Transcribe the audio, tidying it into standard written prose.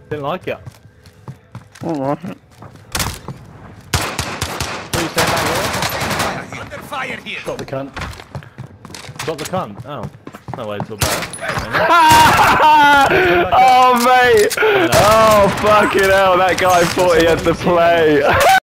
Didn't like it. Alright. What are you saying back here? Under fire here. Got the cunt. Got the cunt. Oh. No way to talk about it. Oh mate! Oh fucking hell, that guy thought he had the play.